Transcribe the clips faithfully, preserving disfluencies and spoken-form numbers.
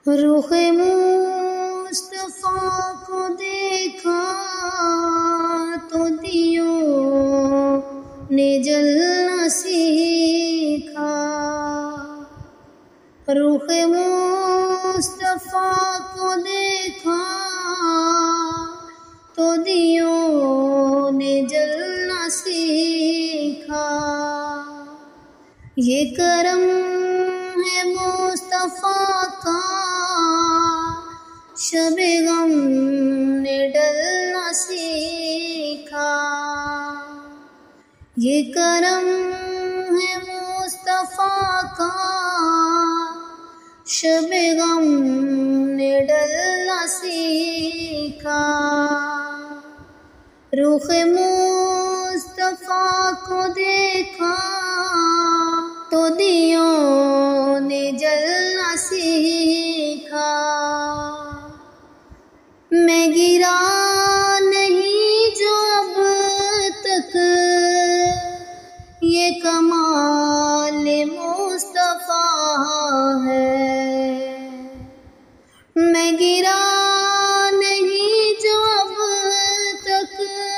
رخ مصطفیٰ کو دیکھا تو دیوں نے جلنا سیکھا۔ رخ مصطفیٰ کو دیکھا تو دیوں نے جلنا سیکھا۔ یہ کرم ہے مصطفیٰ کا، شب غم نے ڈلنا سیکھا۔ یہ کرم ہے مصطفیٰ کا، شب غم نے ڈلنا سیکھا۔ رخ مصطفیٰ کو دیکھا تو دیوں نے جلنا سیکھا۔ میں گرا نہیں جو اب تک، یہ کمال مصطفیٰ ہے۔ میں گرا نہیں جو اب تک،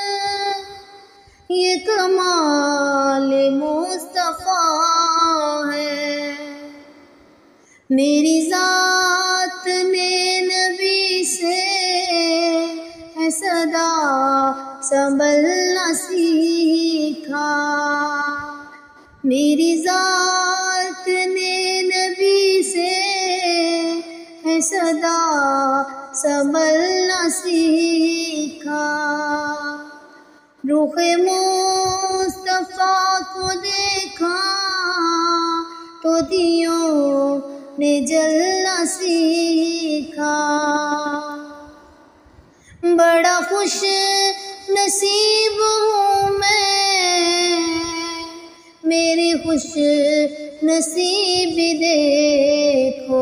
یہ کمال مصطفیٰ ہے۔ میری ذات نے نبی سے ہے صدا سنبھلنا سیکھا۔ میری ذات نے نبی سے ہے صدا سنبھلنا سیکھا۔ رخ مصطفیٰ کو دیکھا تو دیوں نے جلنا سیکھا۔ بڑا خوش نصیب ہوں میں، میری خوش نصیبی دیکھو۔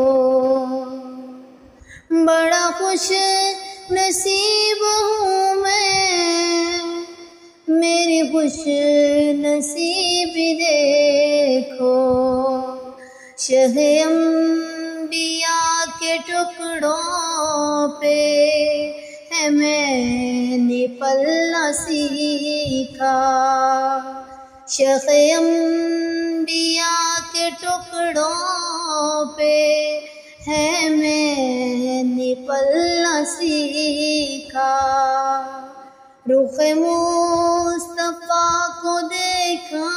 بڑا خوش نصیب ہوں میں، میری خوش نصیبی دیکھو۔ شہ انبیاء کے ٹکڑوں پہ ہے میں نے پلنا سیکھا۔ شہ انبیاء کے ٹکڑوں پہ ہے میں نے پلنا سیکھا۔ رخ مصطفیٰ کو دیکھا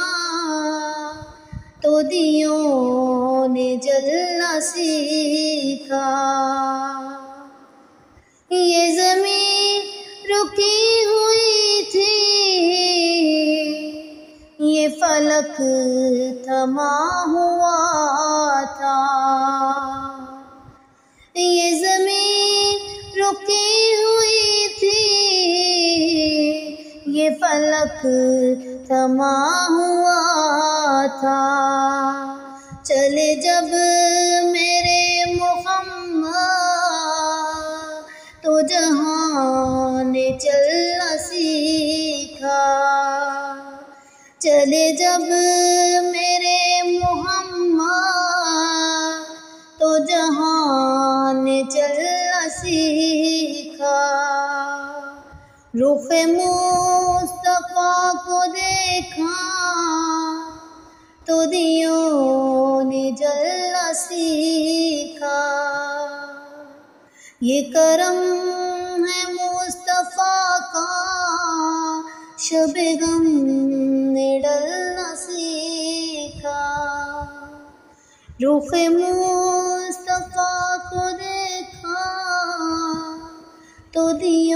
تو دیوں نے جلنا سیکھا۔ یہ زمین رکی ہوئی تھی، یہ فلک تھما ہوا تھا۔ یہ زمین رکی ہوئی تھی، یہ فلک تھما ہوا تھا۔ چلے جب میرے محمد تو جہاں نے چلنا سیکھا۔ چلے جب میرے محمد تو جہاں نے چلنا سیکھا۔ رخ مصطفیٰ کو دیکھا تو دیوں نے جلنا سیکھا۔ یہ کرم ہے مصطفیٰ کا، شب غم نے ڈلنا سیکھا۔ رخ مصطفیٰ کو دیکھا تو دیوں